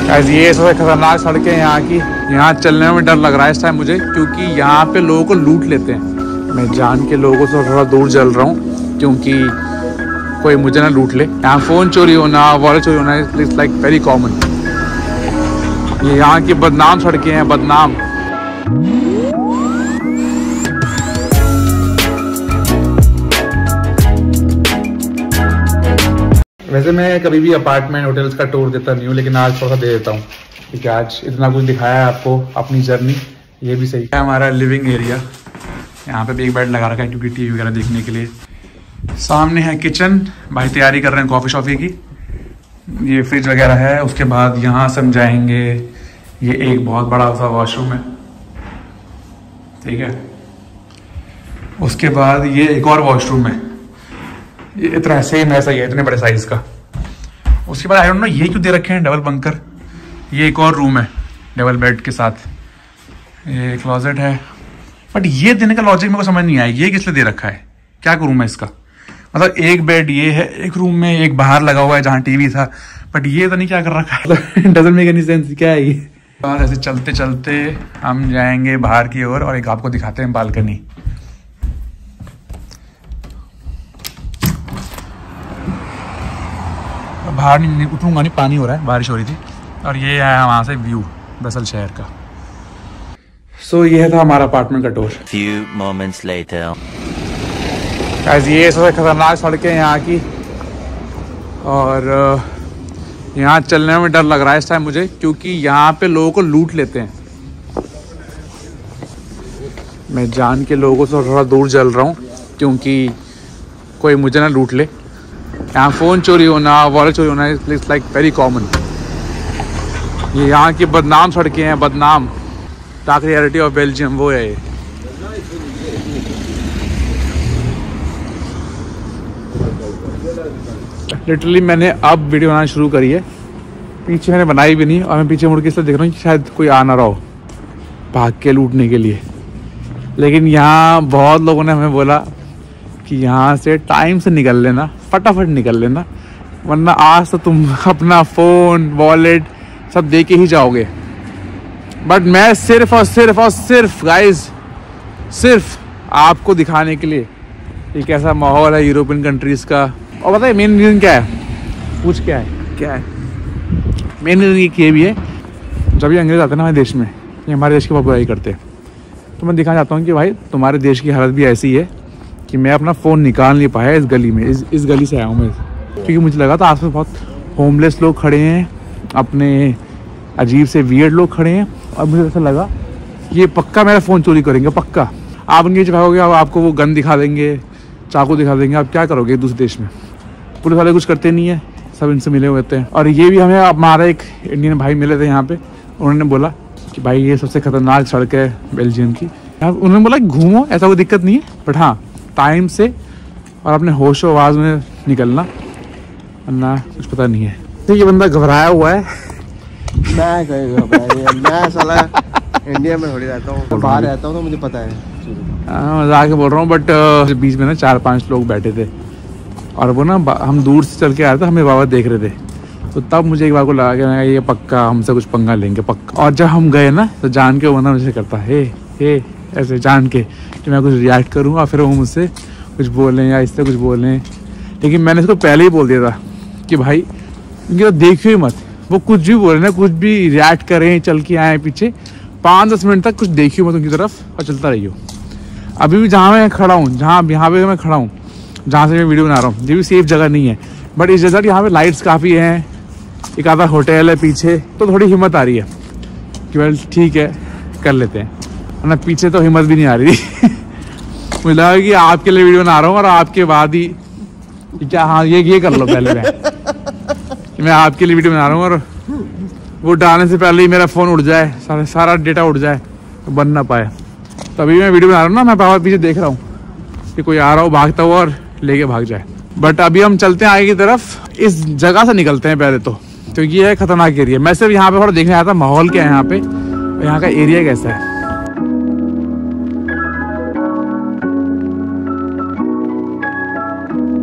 ये सबसे खतरनाक सड़कें यहाँ की। यहाँ चलने में डर लग रहा है इस टाइम मुझे, क्योंकि यहाँ पे लोगों को लूट लेते हैं। मैं जान के लोगों से थोड़ा दूर चल रहा हूँ क्योंकि कोई मुझे ना लूट ले। यहाँ फ़ोन चोरी होना, वॉलेट चोरी होना इट्स लाइक वेरी कॉमन। ये यहाँ की बदनाम सड़कें हैं, बदनाम। वैसे मैं कभी भी अपार्टमेंट होटल्स का टूर देता नहीं हूँ, लेकिन आज थोड़ा सा दे देता हूँ क्योंकि आज इतना कुछ दिखाया है आपको अपनी जर्नी। ये भी सही है। हमारा लिविंग एरिया, यहाँ पे भी एक बेड लगा रखा है क्योंकि टीवी वगैरह देखने के लिए। सामने है किचन, भाई तैयारी कर रहे हैं कॉफ़ी शॉफ़ी की। ये फ्रिज वगैरह है। उसके बाद यहाँ से हम जाएंगे, ये एक बहुत बड़ा सा वॉशरूम है, ठीक है। उसके बाद ये एक और वॉशरूम है, ये इतना सेम ऐसा ही है, इतने बड़े साइज का। उसके बाद आई डोंट नो ये क्यों दे रखे हैं डबल बंकर। ये एक और रूम है डबल बेड के साथ, ये क्लोजेट है। बट ये देने का लॉजिक मेरे को समझ नहीं आया, ये किस लिए दे रखा है, क्या रूम है इसका। मतलब एक बेड ये है एक रूम में, एक बाहर लगा हुआ है जहाँ टीवी था, बट ये तो नहीं क्या कर रखा है। डजंट मेक एनी सेंस, क्या है ये। और ऐसे चलते चलते हम जाएंगे बाहर की ओर और एक आपको दिखाते हैं बालकनी। बाहर नहीं उठूंगा, नहीं, पानी हो रहा है, बारिश हो रही थी। और ये है वहाँ से व्यू ब्रसेल शहर का। सो ये था हमारा अपार्टमेंट का टूर। Few moments later. ये सबसे खतरनाक सड़कें यहाँ की, और यहाँ चलने में डर लग रहा है इस टाइम मुझे, क्योंकि यहाँ पे लोगों को लूट लेते हैं। मैं जान के लोगों से थोड़ा दूर चल रहा हूँ क्योंकि कोई मुझे ना लूट ले। यहाँ फ़ोन चोरी होना, वॉलेट चोरी होना इट्स लाइक वेरी कॉमन। ये यहाँ की बदनाम सड़कें हैं, बदनाम। डार्क रियलिटी ऑफ बेल्जियम वो है ये। लिटरली मैंने अब वीडियो बनाना शुरू करी है, पीछे मैंने बनाई भी नहीं, और मैं पीछे मुड़ के इसलिए देख रहा हूँ कि शायद कोई आ ना रहा हो भाग के लूटने के लिए। लेकिन यहाँ बहुत लोगों ने हमें बोला कि यहाँ से टाइम से निकल लेना, फटाफट निकल लेना, वरना आज तो तुम अपना फ़ोन वॉलेट सब दे के ही जाओगे। बट मैं सिर्फ और सिर्फ गाइस, सिर्फ आपको दिखाने के लिए एक ऐसा माहौल है यूरोपियन कंट्रीज़ का। और पता है मेन रीज़न क्या है, पूछ क्या है मेन रीज़न ये भी है, जब ये अंग्रेज़ आते हैं ना हमारे देश में, ये हमारे देश की बहुत बुराई करते हैं, तो मैं दिखाना चाहता हूँ कि भाई तुम्हारे देश की हालत भी ऐसी है कि मैं अपना फ़ोन निकाल नहीं पाया इस गली में। इस गली से आया हूँ मैं, क्योंकि मुझे लगा था आसपास बहुत होमलेस लोग खड़े हैं, अपने अजीब से वियर्ड लोग खड़े हैं, और मुझे ऐसा लगा ये पक्का मेरा फ़ोन चोरी करेंगे, पक्का। आप उनके भागोगे, अब आपको वो गन दिखा देंगे, चाकू दिखा देंगे, आप क्या करोगे दूसरे देश में। पुलिस वाले कुछ करते नहीं है, सब इनसे मिले हुए थे। और ये भी हमें हमारा एक इंडियन भाई मिले थे यहाँ पे, उन्होंने बोला कि भाई ये सबसे खतरनाक सड़क है बेल्जियम की। उन्होंने बोला घूमो, ऐसा कोई दिक्कत नहीं है, बट हाँ टाइम से और अपने होशो आवाज़ में निकलना, वरना कुछ पता नहीं है। तो ये बंदा घबराया हुआ है। मैं साला इंडिया में थोड़ी रहता हूँ, बाहर रहता हूँ, तो मुझे पता है। मजाक के बोल रहा हूँ, बट बीच में ना 4-5 लोग बैठे थे, और वो ना हम दूर से चल के आ रहे थे, हमें बाबा देख रहे थे, तो तब मुझे एक बार को लगा कि ये पक्का हमसे कुछ पंगा लेंगे पक्का। और जब हम गए ना, तो जान के वो बंदा मुझे करता हे ऐसे जान के कि मैं कुछ रिएक्ट करूँ, और फिर वो मुझसे कुछ बोलें या इससे कुछ बोलें। लेकिन मैंने इसको पहले ही बोल दिया था कि भाई इनकी तो देखियो ही मत, वो कुछ भी बोले ना, कुछ भी रिएक्ट करें, चल के आए पीछे, 5-10 मिनट तक कुछ देखियो मत उनकी तरफ और चलता रहियो। अभी भी जहाँ मैं खड़ा हूँ, यहाँ पे मैं खड़ा हूँ, जहाँ से मैं वीडियो बना रहा हूँ, ये भी सेफ जगह नहीं है, बट इस जगह यहाँ पे लाइट्स काफ़ी हैं, एक आधा होटल है पीछे, तो थोड़ी हिम्मत आ रही है कि वेल ठीक है कर लेते हैं, वरना पीछे तो हिम्मत भी नहीं आ रही थी। मुझे लगा कि आपके लिए वीडियो बना रहा हूँ और आपके बाद ही क्या, हाँ ये कर लो पहले मैं आपके लिए वीडियो बना रहा हूँ, और वो डालने से पहले ही मेरा फ़ोन उड़ जाए, सारा डेटा उड़ जाए, तो बन ना पाए। तो अभी मैं वीडियो बना रहा हूँ ना, मैं बाहर पीछे देख रहा हूँ कि कोई आ रहा हो भागता हुआ और लेके भाग जाए। बट अभी हम चलते हैं आगे की तरफ, इस जगह से निकलते हैं पहले तो, क्योंकि ये है खतरनाक एरिया। मैं सिर्फ यहाँ पे थोड़ा देखने आया था माहौल क्या है यहाँ पे, यहाँ का एरिया कैसा है।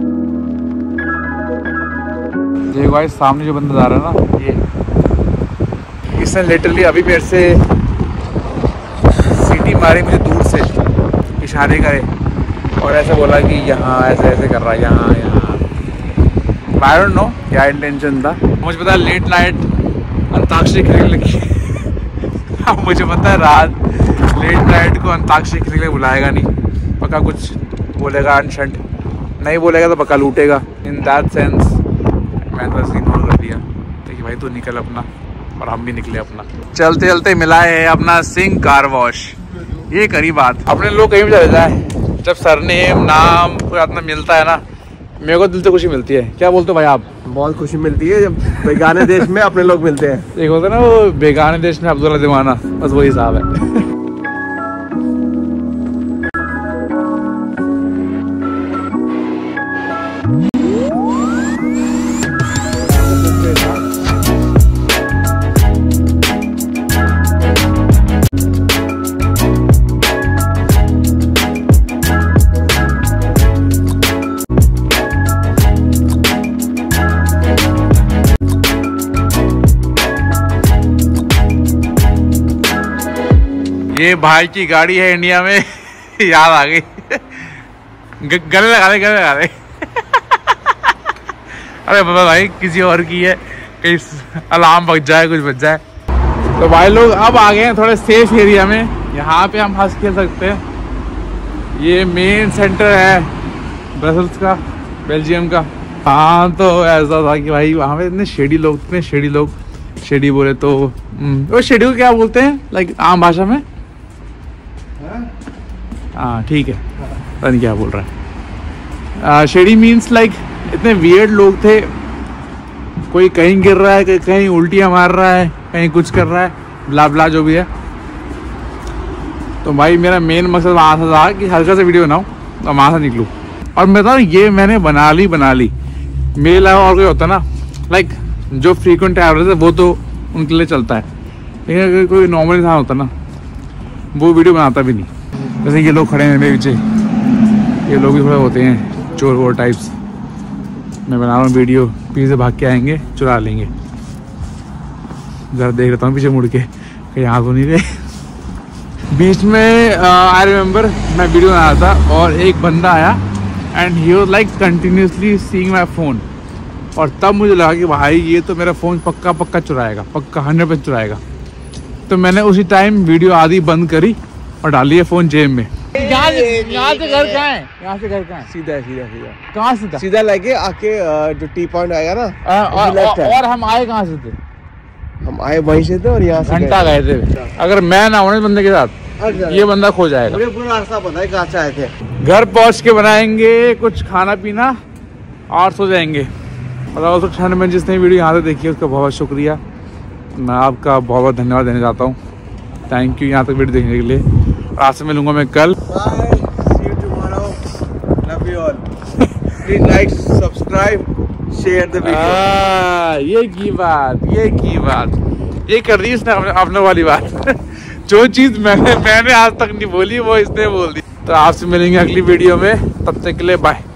देखो भाई सामने जो बंदा जा रहा है ना, ये इसने लिटरली अभी मेरे से सीटी मारी मुझे दूर से, इशारे करे और ऐसे बोला कि यहाँ ऐसे ऐसे कर रहा है, यहाँ आई डोंट नो क्या इंटेंशन था। मुझे पता है लेट नाइट अंताक्षरी खेलने लगी। अब मुझे पता है रात लेट नाइट को अंताक्षरी खेलने के लिए बुलाएगा नहीं, पक्का कुछ बोलेगा अनशंट, नहीं बोलेगा तो पक्का लूटेगा। इन दैट सेंस मैंने बस इग्नोर कर दिया कि भाई तू निकल अपना, और हम भी निकले अपना। चलते चलते मिला है अपना सिंह कार वॉश। ये करी बात, अपने लोग कहीं भी चले जाए, जब सरनेम नाम कोई अपना मिलता है ना, मेरे को दिल से खुशी मिलती है। क्या बोलते हो भाई आप? बहुत खुशी मिलती है जब बेगाने देश में अपने लोग मिलते हैं। एक होता है ना वो बेगाने देश में अब्दुल्ला दीवाना, बस वही हिसाब है। ये भाई की गाड़ी है इंडिया में। याद आ गई। गले लगा दे, गले लगा दे। अरे बाबा भाई किसी और की है, कहीं अलार्म बज जाए, कुछ बज जाए। तो भाई लोग अब आ गए हैं थोड़े सेफ एरिया में, यहाँ पे हम हंस खेल सकते हैं। ये मेन सेंटर है ब्रसल्स का, बेल्जियम का। हाँ तो ऐसा था कि भाई वहाँ पे इतने शेडी लोग, शेडी बोले तो वो शेडी को क्या बोलते हैं लाइक आम भाषा में? हाँ ठीक है, पता नहीं क्या बोल रहा है। शेडी मीन्स लाइक इतने वियर्ड लोग थे, कोई कहीं गिर रहा है, कहीं उल्टियाँ मार रहा है, कहीं कुछ कर रहा है, ब्ला ब्ला जो भी है। तो भाई मेरा मेन मकसद वहाँ से था कि हल्का सा वीडियो बनाऊँ और वहाँ से निकलूँ। और मैं बताऊँ ये मैंने बना ली मेरे अलावा और कोई होता ना लाइक जो फ्रीक्वेंट ट्रैवलर्स है वो तो उनके लिए चलता है, लेकिन अगर कोई नॉर्मल इंसान होता ना वो वीडियो बनाता भी नहीं। जैसे ये लोग खड़े हैं मेरे पीछे, ये लोग भी थोड़े होते हैं चोर वोर टाइप्स। मैं बना रहा हूँ वीडियो, पीछे से भाग के आएंगे, चुरा लेंगे। ज़रा देख लेता हूँ पीछे मुड़ के कहीं हाथ हो नहीं रहे। बीच में आई रिमेम्बर मैं वीडियो बना रहा था और एक बंदा आया and he was like continuously seeing my phone. और तब मुझे लगा कि भाई ये तो मेरा फ़ोन पक्का चुराएगा, पक्का 100% चुराएगा। तो मैंने उसी टाइम वीडियो आधी बंद करी और डाली है फ़ोन जेब में। यहाँ से घर कहाँ है? यहाँ से घर कहाँ है? सीधा कहाँ सीधा लगे आके जो टी पॉइंट आएगा ना, और हम आए कहाँ से थे? हम आए वहीं से थे और यहाँ से घंटा गए थे। अगर मैं ना होने बंदे के साथ ये बंदा खो जाएगा। पूरा रास्ता पता है कहाँ से आए थे। घर पहुँच के बनाएंगे कुछ खाना पीना और सो जाएंगे। मतलब उस क्षण में जिसने वीडियो यहाँ से देखी है उसका बहुत शुक्रिया, मैं आपका बहुत धन्यवाद देना चाहता हूँ। थैंक यू यहाँ तक वीडियो देखने के लिए। आपसे मिलूंगा मैं कल। ये की बात ये कर रही इसने अपने वाली बात। जो चीज मैंने आज तक नहीं बोली वो इसने बोल दी। तो आपसे मिलेंगे अगली वीडियो में, तब तक के लिए बाय।